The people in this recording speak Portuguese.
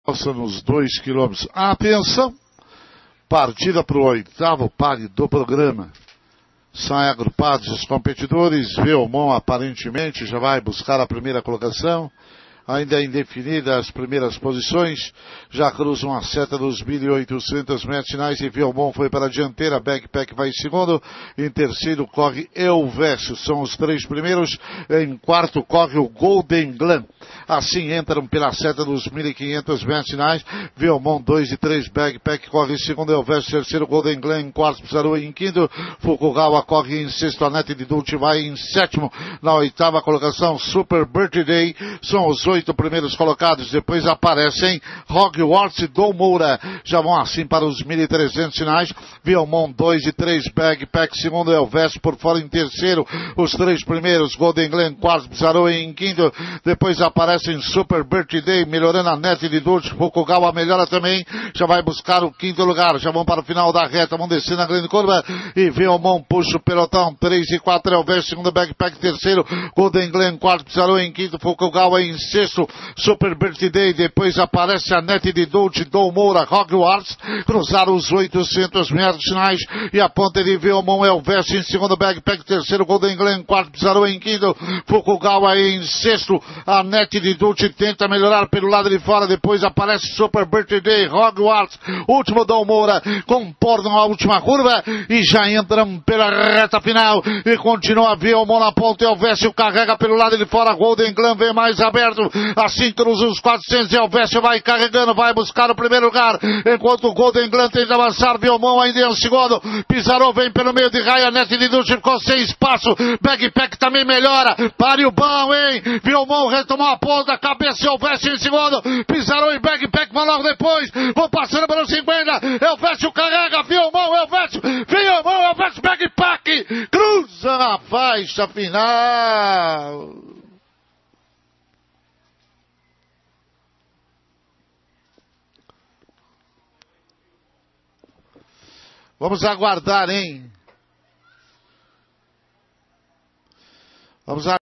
nos 2 quilômetros. Atenção, partida para o 8º pare do programa. Saem agrupados os competidores. Velmont aparentemente já vai buscar a primeira colocação. Ainda indefinida as primeiras posições, já cruzam a seta dos 1.800 metros finais e Velmont foi para a dianteira, Backpack vai em segundo, em terceiro corre Elvésio, são os 3 primeiros, em quarto corre o Golden Glen. Assim entram pela seta dos 1.500 metros finais, Velmont 2 e 3, Backpack corre em segundo, Elvésio terceiro, Golden Glen em quarto, Pizarro em quinto, Fukugawa corre em sexto, a Net de Dulce vai em sétimo, na 8ª colocação, Super Birthday, são os 8 primeiros colocados, depois aparecem Hogwarts e Dom Moura, já vão assim para os 1.300 finais, Velmont 2 e 3, Backpack segundo, Elvésio por fora em terceiro, os 3 primeiros, Golden Glen quarto, Pizarro em quinto, depois aparecem Super Birthday, melhorando a Net de Dulce, Fukugawa melhora também, já vai buscar o 5º lugar, já vão para o final da reta, vão descer na grande curva, e Velmont puxa o pelotão, 3 e 4, Elvésio segundo, Backpack terceiro, Golden Glen quarto, Pizarro em quinto, Fukugawa em sexto, Super Birthday, depois aparece a Net de Dulce, Dom Moura, Hogwarts, cruzaram os 800 metros finais, e a ponta de Velmont, Elvésio em segundo, Backpack terceiro, Golden Glen quarto, Pizarro em quinto, Fukugawa em sexto, a Net de Dulce tenta melhorar pelo lado de fora, depois aparece Super Birthday, Hogwarts, último Dom Moura, comportam a última curva, e já entram pela reta final, e continua Velmont na ponta, Elvésio carrega pelo lado de fora, Golden Glen vem mais aberto, assim cruza os 400, Elvésio vai carregando, vai buscar o primeiro lugar, enquanto o Golden Glen tenta avançar, Velmont ainda em segundo, Pizarro vem pelo meio de raia, Net de Dulce ficou sem espaço, Backpack também melhora, páreo bom, hein, Velmont retomou a ponta, cabeça Elvésio em segundo, Pizarro e Backpack vão logo depois, vão passando pelos 50, Elvésio carrega, Velmont, Elvésio, Backpack, cruza na faixa final. Vamos aguardar, hein? Vamos aguardar.